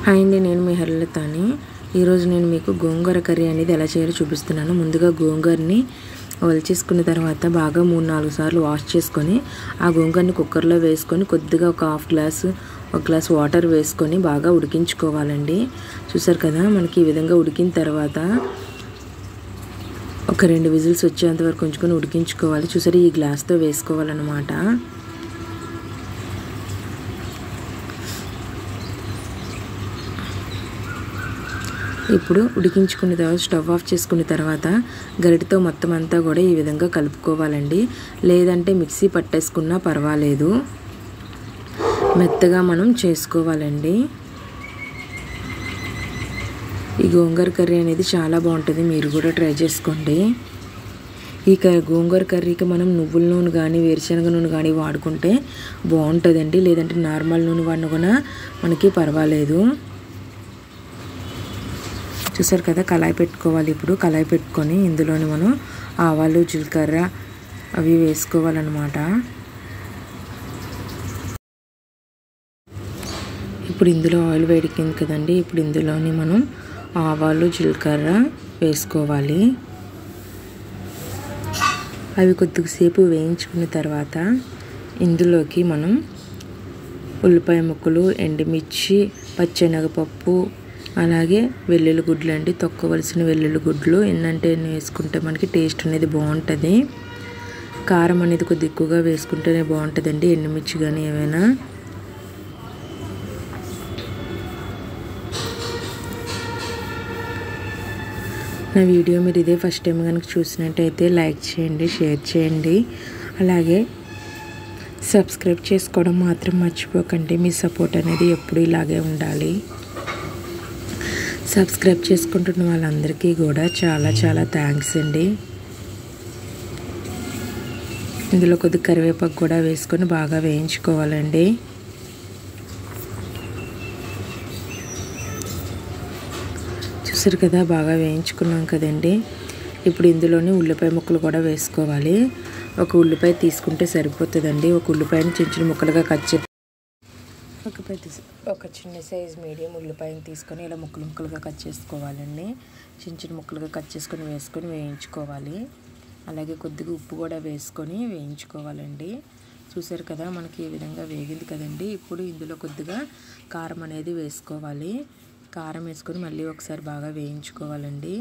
Hi అండి, నేను మీ హరిలతాని. ఈరోజు నేను మీకు గోంగూర కర్రీ అనేది ఎలా చేయాలో చూపిస్తున్నాను. ముందుగా గోంగూరని ఒలిచేసుకున్న తర్వాత బాగా 3-4 సార్లు వాష్ చేసుకొని ఆ గోంగూరని కుక్కర్లో వేసుకొని కొద్దిగా ఒక గ్లాస్ వాటర్ వేసుకొని బాగా ఉడికించుకోవాలండి. చూసారు కదా, మనకి ఈ విధంగా ఉడికిన తర్వాత ఒక 2 విజిల్స్ వచ్చేంత వరకు ఉంచుకొని ఉడికించుకోవాలి. చూసారు, ఈ గ్లాస్తో వేసుకోవాలన్నమాట. ఇప్పుడు ఉడికించుకున్న తర్వాత స్టవ్ ఆఫ్ చేసుకున్న తర్వాత గరిటెతో మొత్తం అంతా కూడా ఈ విధంగా కలుపుకోవాలండి. లేదంటే మిక్సీ పట్టేసుకున్నా పర్వాలేదు, మెత్తగా మనం చేసుకోవాలండి. ఈ గోంగూర కర్రీ అనేది చాలా బాగుంటుంది, మీరు కూడా ట్రై చేసుకోండి. ఈ గోంగూర కర్రీకి మనం నువ్వుల నూనె కానీ వేరుశనగ నూనె కానీ వాడుకుంటే బాగుంటుందండి. లేదంటే నార్మల్ నూనె వాడిన కూడా మనకి పర్వాలేదు. చూసారు కదా, కళాయి పెట్టుకోవాలి. ఇప్పుడు కళాయి పెట్టుకొని ఇందులోని మనం ఆవాలు, జీలకర్ర అవి వేసుకోవాలన్నమాట. ఇప్పుడు ఇందులో ఆయిల్ వేడికింది కదండి, ఇప్పుడు ఇందులోని మనం ఆవాలు, జీలకర్ర వేసుకోవాలి. అవి కొద్దిసేపు వేయించుకున్న తర్వాత ఇందులోకి మనం ఉల్లిపాయ ముక్కలు, ఎండుమిర్చి, పచ్చెనగపప్పు, అలాగే వెల్లుల్లి గుడ్లు అండి, తొక్కవలసిన వెల్లుల్లి గుడ్లు. ఎన్నంటే ఎన్ని వేసుకుంటే మనకి టేస్ట్ అనేది బాగుంటుంది. కారం అనేది కొద్ది ఎక్కువగా వేసుకుంటేనే బాగుంటుందండి, ఎండుమిర్చి కానీ ఏమైనా. నా వీడియో మీరు ఇదే ఫస్ట్ టైం కనుక చూసినట్టయితే లైక్ చేయండి, షేర్ చేయండి, అలాగే సబ్స్క్రైబ్ చేసుకోవడం మాత్రం మర్చిపోకండి. మీ సపోర్ట్ అనేది ఎప్పుడు ఇలాగే ఉండాలి. సబ్స్క్రైబ్ చేసుకుంటున్న వాళ్ళందరికీ కూడా చాలా చాలా థ్యాంక్స్ అండి. ఇందులో కొద్ది కరివేపాకు కూడా వేసుకొని బాగా వేయించుకోవాలండి. చూసారు కదా, బాగా వేయించుకున్నాం కదండి. ఇప్పుడు ఇందులోని ఉల్లిపాయ ముక్కలు కూడా వేసుకోవాలి. ఒక ఉల్లిపాయ తీసుకుంటే సరిపోతుందండి. ఒక ఉల్లిపాయని చిన్న చిన్న ముక్కలుగా కట్ చేసి ఒక చిన్న సైజ్ మీడియం ఉల్లిపాయని తీసుకొని ఇలా ముక్కలుగా కట్ చేసుకోవాలండి. చిన్న చిన్న ముక్కలుగా కట్ చేసుకొని వేసుకొని వేయించుకోవాలి. అలాగే కొద్దిగా ఉప్పు కూడా వేసుకొని వేయించుకోవాలండి. చూసారు కదా, మనకి ఈ విధంగా వేగింది కదండి. ఇప్పుడు ఇందులో కొద్దిగా కారం అనేది వేసుకోవాలి. కారం వేసుకొని మళ్ళీ ఒకసారి బాగా వేయించుకోవాలండి.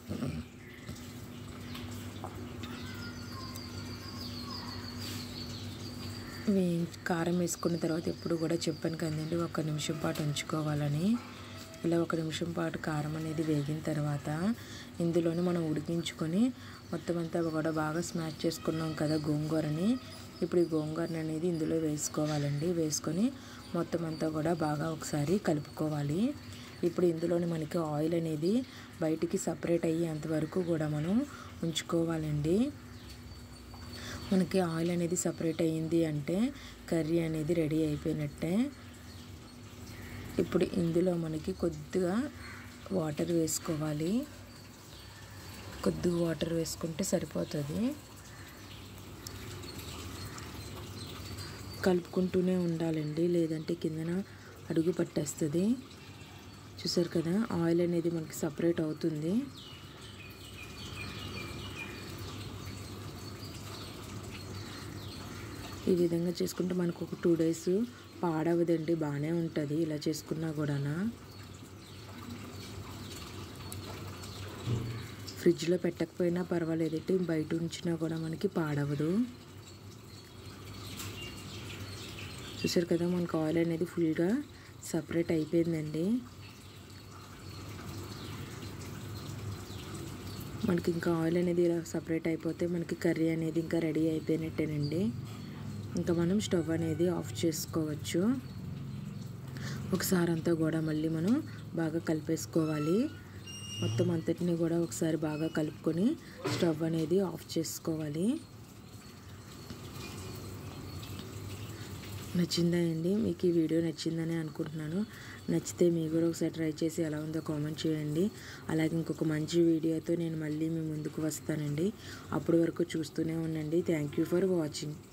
కారం వేసుకున్న తర్వాత ఎప్పుడు కూడా చెప్పాను కదండి, 1 నిమిషం పాటు ఉంచుకోవాలని. ఇలా 1 నిమిషం పాటు కారం అనేది వేగిన తర్వాత ఇందులోనే మనం ఉడికించుకొని మొత్తం అంతా కూడా బాగా స్మాష్ చేసుకున్నాం కదా గోంగూరని. ఇప్పుడు ఈ గోంగూరని అనేది ఇందులో వేసుకోవాలండి. వేసుకొని మొత్తం అంతా కూడా బాగా ఒకసారి కలుపుకోవాలి. ఇప్పుడు ఇందులోని మనకి ఆయిల్ అనేది బయటికి సపరేట్ అయ్యేంతవరకు కూడా మనం ఉంచుకోవాలండి. మనకి ఆయిల్ అనేది సపరేట్ అయ్యింది అంటే కర్రీ అనేది రెడీ అయిపోయినట్టే. ఇప్పుడు ఇందులో మనకి కొద్దిగా వాటర్ వేసుకోవాలి. కొద్దిగా వాటర్ వేసుకుంటే సరిపోతుంది. కలుపుకుంటూనే ఉండాలండి, లేదంటే కిందన అడుగు పట్టేస్తుంది. చూసారు కదా, ఆయిల్ అనేది మనకి సపరేట్ అవుతుంది. ఈ విధంగా చేసుకుంటే మనకు ఒక 2 days పాడవదండి, బాగానే ఉంటుంది ఇలా చేసుకున్నా కూడా. ఫ్రిడ్జ్లో పెట్టకపోయినా పర్వాలేదండి, బయట ఉంచినా కూడా మనకి పాడవదు. చూసారు కదా, మనకు ఆయిల్ అనేది ఫుల్గా సపరేట్ అయిపోయిందండి. మనకి ఇంకా ఆయిల్ అనేది ఇలా సపరేట్ అయిపోతే మనకి కర్రీ అనేది ఇంకా రెడీ అయిపోయినట్టేనండి. ఇంకా మనం స్టవ్ అనేది ఆఫ్ చేసుకోవచ్చు. ఒకసారి అంతా కూడా మళ్ళీ మనం బాగా కలిపేసుకోవాలి. మొత్తం అంతటిని కూడా ఒకసారి బాగా కలుపుకొని స్టవ్ అనేది ఆఫ్ చేసుకోవాలి. నచ్చిందా అండి? మీకు ఈ వీడియో నచ్చిందని అనుకుంటున్నాను. నచ్చితే మీరు కూడా ఒకసారి ట్రై చేసి ఎలా ఉందో కామెంట్ చేయండి. అలాగే ఇంకొక మంచి వీడియోతో నేను మళ్ళీ మీ ముందుకు వస్తానండి. అప్పటి వరకు చూస్తూనే ఉండండి. Thank you for watching.